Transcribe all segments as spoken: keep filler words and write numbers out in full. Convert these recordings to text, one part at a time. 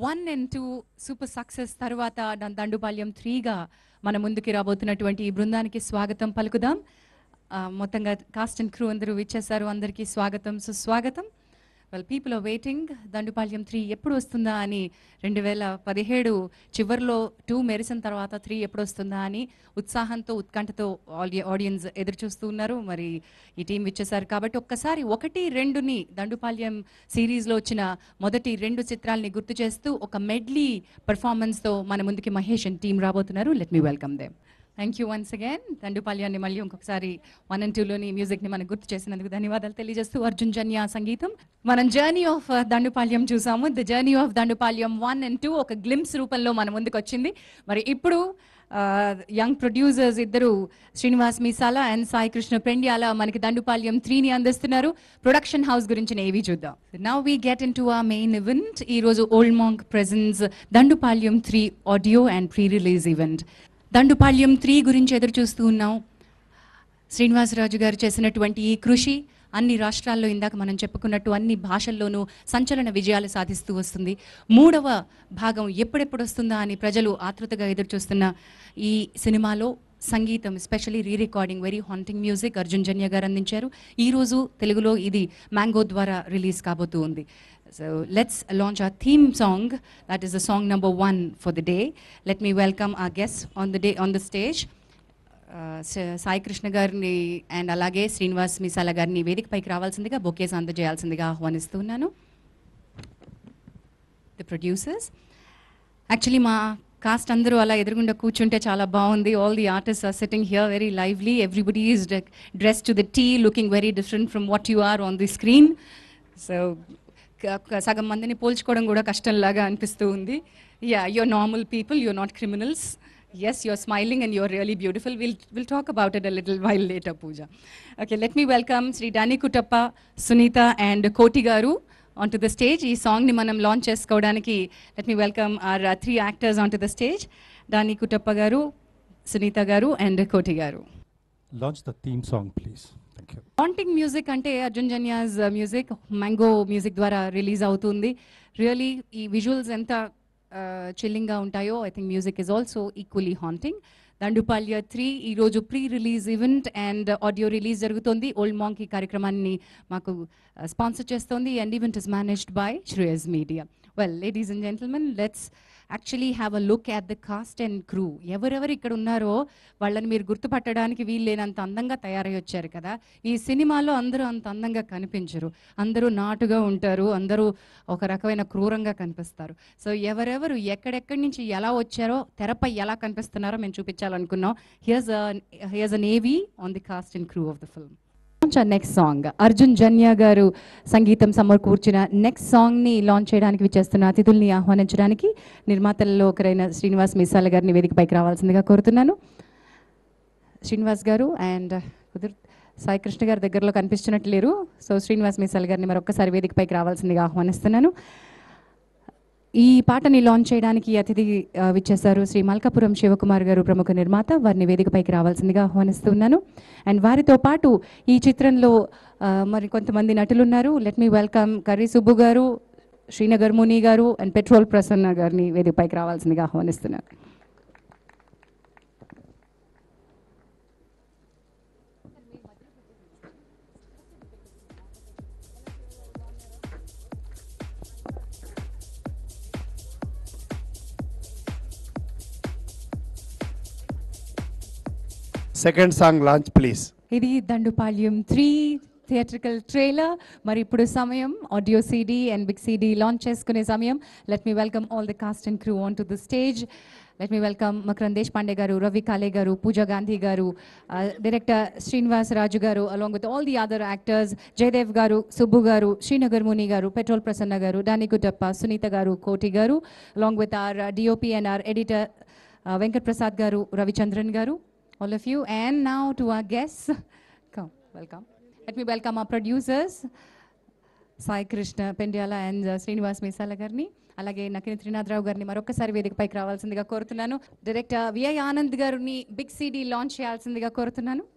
One and two super success తర్వాత దండుపాల్యం త్రీగా మన ముందుకి రాబోతున్నటువంటి ఈ బృందానికి స్వాగతం పలుకుదాం. మొత్తంగా కాస్ట్ అండ్ క్రూ అందరూ విచ్చేశారు. అందరికీ స్వాగతం, సుస్వాగతం. Well, people are waiting. Dandupalyam three ఎప్పుడు వస్తుందా అని రెండు వేల పదిహేడు చివరిలో టూ మెరిసిన తర్వాత త్రీ ఎప్పుడు వస్తుందా అని ఉత్సాహంతో ఉత్కంఠతో ఆడియన్స్ ఎదురు చూస్తూ ఉన్నారు. మరి ఈ టీం విచ్చేశారు కాబట్టి ఒక్కసారి ఒకటి రెండుని దండుపాల్యం సిరీస్లో వచ్చిన మొదటి రెండు చిత్రాలని గుర్తు చేస్తూ ఒక మెడ్లీ పర్ఫార్మెన్స్తో మన ముందుకి మహేష్ అండ్ టీం రాబోతున్నారు. Let me welcome them. Thank you once again. దండుపాల్యాన్ని మళ్ళీ ఇంకొకసారి వన్ అండ్ టూలోని మ్యూజిక్ని మనకు గుర్తు చేసినందుకు ధన్యవాదాలు తెలియజేస్తూ అర్జున్ జన్య సంగీతం. మనం జర్నీ ఆఫ్ దండుపాల్యం చూసాము. The journey of Dandupalyam one and two ఒక గ్లిమ్స్ రూపంలో మన ముందుకు వచ్చింది. మరి ఇప్పుడు యంగ్ ప్రొడ్యూసర్స్ ఇద్దరు శ్రీనివాస్ మీసాల అండ్ సాయి కృష్ణ పెండ్యాల మనకి దండుపాల్యం త్రీని అందిస్తున్నారు. ప్రొడక్షన్ హౌస్ గురించి ఏవి చూద్దాం. Now we get into our main event. ఈరోజు Old Monk presents Dandupalyam three audio and pre release event. Dandupalyam three గురించి ఎదురు చూస్తూ ఉన్నాం. శ్రీనివాసరాజు గారు చేసినటువంటి ఈ కృషి అన్ని రాష్ట్రాల్లో ఇందాక మనం చెప్పుకున్నట్టు అన్ని భాషల్లోనూ సంచలన విజయాలు సాధిస్తూ వస్తుంది. మూడవ భాగం ఎప్పుడెప్పుడు వస్తుందా అని ప్రజలు ఆతృతగా ఎదురు చూస్తున్న ఈ సినిమాలో సంగీతం, especially re recording, very haunting music Arjun Janya garu అందించారు. ఈరోజు తెలుగులో ఇది మ్యాంగో ద్వారా రిలీజ్ కాబోతూ ఉంది. So let's launch our theme song. That is the song number one for the day. Let me welcome our guests on the day on the stage. Uh, Sai Krishna garni and alage Srinivas Misala garni vedik paiki ravalsindiga bouquets andajeyalsindiga ahwanistunnanu. The producers. Actually ma cast andaru ala edurugunda కూర్చుంటే చాలా బాగుంది. All the artists are sitting here very lively. Everybody is dressed to the T, looking very different from what you are on the screen. So సగం మందిని పోల్చుకోవడం కూడా కష్టంలాగా అనిపిస్తూ ఉంది. Yeah, you're normal people, you're not criminals. Yes, you're smiling and you're really beautiful. Will will talk about it a little while later, Pooja. Okay, let me welcome Shri Danny Kuttappa, Sunitha and Koti garu on to the stage. ఈ సాంగ్ని మనం launch చేసుకోవడానికి let me welcome our three actors onto the stage. Danny Kuttappa garu, Sunitha గారు and Koti గారు. Launch the theme song, please. Thank you. Haunting music అంటే Arjun Janya's music Mango music ద్వారా release అవుతుంది. Really ఈ విజువల్స్ ఎంత చిల్లింగ్గా ఉంటాయో I think music is also equally haunting. Dandupalya three ఈరోజు pre release event and audio release జరుగుతుంది. ఓల్డ్ మాంక్ ఈ కార్యక్రమాన్ని మాకు స్పాన్సర్ చేస్తోంది and event is managed by Shreyas media. Well, ladies and gentlemen, let's actually have a look at the cast and crew. ఎవరెవరు ఇక్కడ ఉన్నారో వాళ్ళని మీరు గుర్తుపట్టడానికి వీల్లేనంత అందంగా తయారై వచ్చారు కదా. ఈ సినిమాలో అందరూ అంత అందంగా కనిపించరు. అందరూ నాటుగా ఉంటారు, అందరూ ఒక రకమైన క్రూరంగా కనిపిస్తారు. సో ఎవరెవరు ఎక్కడెక్కడి నుంచి ఎలా వచ్చారో, తెరపై ఎలా కనిపిస్తున్నారో మేము చూపించాలనుకున్నాం. Here's here's a navy on the cast and crew of the film. Next song Arjun Janya garu సంగీతం సమకూర్చిన నెక్స్ట్ సాంగ్ ని లాంచ్ చేయడానికి విచ్చేస్తున్న అతిథుల్ని ఆహ్వానించడానికి నిర్మాతలలో ఒకరైన శ్రీనివాస్ మీసాల గారిని వేదికపైకి రావాల్సిందిగా కోరుతున్నాను. శ్రీనివాస్ గారు అండ్ కుదురు సాయి కృష్ణ గారి దగ్గరలో కనిపిస్తున్నట్లు లేరు. సో శ్రీనివాస్ మీసాల గారిని మరొకసారి వేదికపైకి రావాల్సిందిగా ఆహ్వానిస్తున్నాను. ఈ పాటని లాంచ్ చేయడానికి అతిథి విచ్చేశారు శ్రీ మల్కాపురం శివకుమార్ గారు, ప్రముఖ నిర్మాత. వారిని వేదికపైకి రావాల్సిందిగా ఆహ్వానిస్తున్నాను. అండ్ వారితో పాటు ఈ చిత్రంలో మరి కొంతమంది నటులు ఉన్నారు. Let me welcome Karri Subbu garu, Srinagar ముని గారు అండ్ పెట్రోల్ ప్రసన్న గారిని వేదికపైకి రావాల్సిందిగా ఆహ్వానిస్తున్నాను. Second song launch please. ఇది దండుపాల్యం త్రీ థియేట్రికల్ ట్రైలర్. మరి ఇప్పుడు సమయం audio CD and big CD launch చేసుకునే సమయం. Let me welcome all the cast and crew onto the stage. Let me welcome Makarand Deshpande garu, Ravi కాలే గారు, పూజా గాంధీ గారు, director Srinivas Raju garu, along with all the other actors, Jayadev garu, Subbu garu, Srinagar ముని గారు, petrol Prasanna గారు, Danny Kuttappa, Sunitha garu, Koti garu, along with our DOP and our editor Venkat Prasad garu, Ravichandran గారు, all of you. And now to our guests, come, welcome. Let me welcome our producers, Sai Krishna Pendyala and uh, Srinivas Misala garni, alage Nakini Trinadravu garni marokasari vedikapayiki ravalsindiga korutunnanu. Director V I Anand garni big C D launch cheyalsindiga korutunnanu.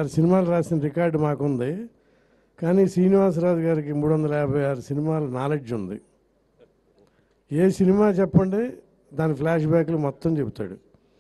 ఆరు సినిమాలు రాసిన record మాకుంది. కానీ శ్రీనివాసరాజు గారికి మూడు వందల యాభై ఆరు సినిమాల నాలెడ్జ్ ఉంది. ఏ సినిమా చెప్పండి దాని ఫ్లాష్ బ్యాక్లు మొత్తం చెబుతాడు.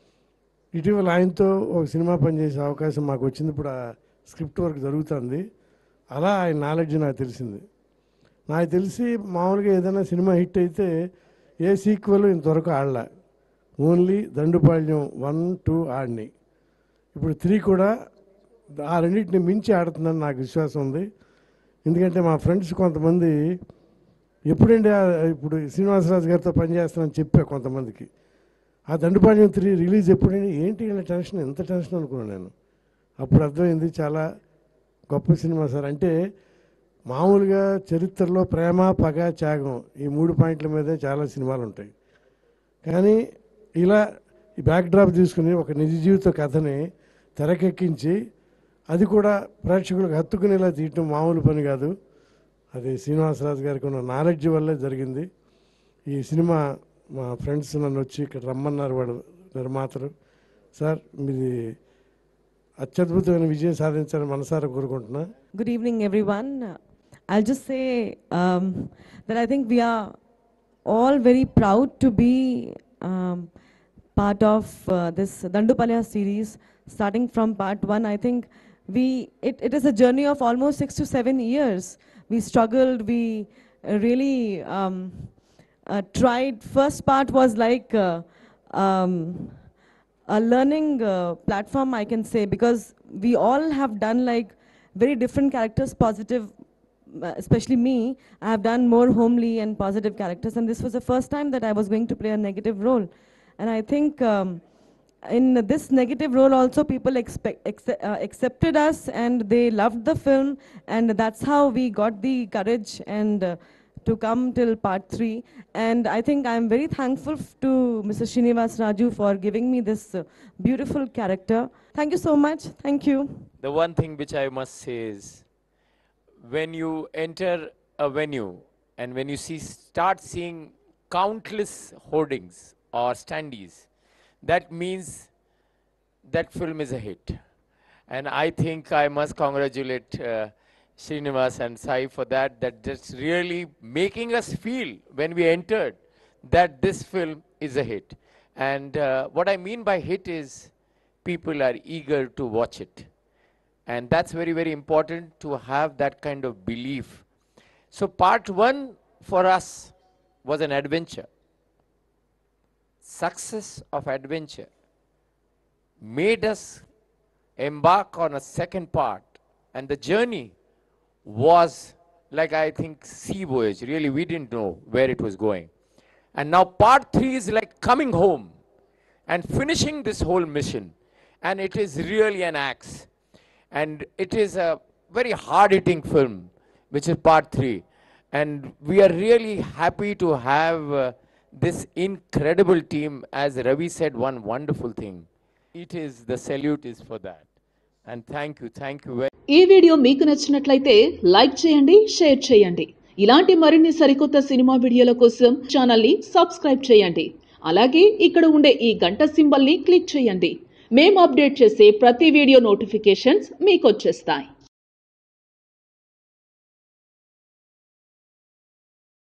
ఇటీవల ఆయనతో ఒక సినిమా పనిచేసే అవకాశం మాకు వచ్చింది. ఇప్పుడు ఆ స్క్రిప్ట్ వర్క్ జరుగుతుంది. అలా ఆయన నాలెడ్జ్ నాకు తెలిసింది. నాకు తెలిసి మామూలుగా ఏదైనా సినిమా హిట్ అయితే ఏ సీక్వెల్ ఇంతవరకు ఆడలే. ఓన్లీ దండుపాళ్యం వన్ టూ ఆడినాయి. ఇప్పుడు త్రీ కూడా ఆ రెండింటిని మించి ఆడుతుందని నాకు విశ్వాసం ఉంది. ఎందుకంటే మా ఫ్రెండ్స్ కొంతమంది ఎప్పుడండి ఇప్పుడు శ్రీనివాసరాజు గారితో పనిచేస్తానని చెప్పా కొంతమందికి. ఆ దండుపాళ్యం త్రీ రిలీజ్ ఎప్పుడండి, ఏంటి ఇలా టెన్షన్, ఎంత టెన్షన్ అనుకున్నాను నేను. అప్పుడు అర్థమైంది చాలా గొప్ప సినిమా సార్. అంటే మామూలుగా చరిత్రలో ప్రేమ, పగ, త్యాగం ఈ మూడు పాయింట్ల మీదే చాలా సినిమాలు ఉంటాయి. కానీ ఇలా ఈ బ్యాక్ డ్రాప్ తీసుకుని ఒక నిజ జీవిత కథని తెరకెక్కించి అది కూడా ప్రేక్షకులకు హత్తుకునేలా తీయటం మామూలు పని కాదు. అది శ్రీనివాసరాజు గారికి ఉన్న నాలెడ్జ్ వల్లే జరిగింది. ఈ సినిమా మా ఫ్రెండ్స్ నన్ను వచ్చి ఇక్కడ రమ్మన్నారు, వాడు నిర్మాతలు. సార్ మీది అత్యద్భుతమైన విజయం సాధించాలని మనసారా కోరుకుంటున్నా. Good evening, everyone. I'll just say um, that I think we are all very proud to be um, part of uh, this Dandupalya series. Starting from part one, I think we it, it is a journey of almost six to seven years. We struggled, we uh, really um, uh, tried. First part was like uh, um, a learning uh, platform, I can say, because we all have done like very different characters, positive, uh, especially me. I have done more homely and positive characters, and this was the first time that I was going to play a negative role. And I think um, in this negative role also people expect, accept, uh, accepted us, and they loved the film, and that's how we got the courage and uh, to come till part three. And I think I'm very thankful f- to Mister Srinivas Raju for giving me this uh, beautiful character. Thank you so much. Thank you. The one thing which I must say is, when you enter a venue and when you see start seeing countless hoardings or standees, that means that film is a hit. And I think I must congratulate uh, Srinivas and Sai for that, that that's really making us feel when we entered that this film is a hit. And uh, what I mean by hit is people are eager to watch it. And that's very, very important to have that kind of belief. So part one for us was an adventure. Success of adventure made us embark on a second part, and the journey was like, I think, sea voyage. Really, we didn't know where it was going. And now part three is like coming home and finishing this whole mission. And it is really an axe. And it is a very hard-hitting film, which is part three. And we are really happy to have uh, this incredible team. As Ravi said, one wonderful thing. It is, the salute is for that. And thank you, thank you very ఈ video మీకు నచ్చినట్లయితే like చేయండి, share చేయండి. ఇలాంటి మరిన్ని సరికొత్త cinema వీడియోల కోసం ఛానల్ ని సబ్స్క్రైబ్ చేయండి. అలాగే ఇక్కడ ఉండే ఈ గంట సింబల్ ని క్లిక్ చేయండి. మేము అప్డేట్ చేసే ప్రతి వీడియో నోటిఫికేషన్స్ మీకు వచ్చేస్తాయి.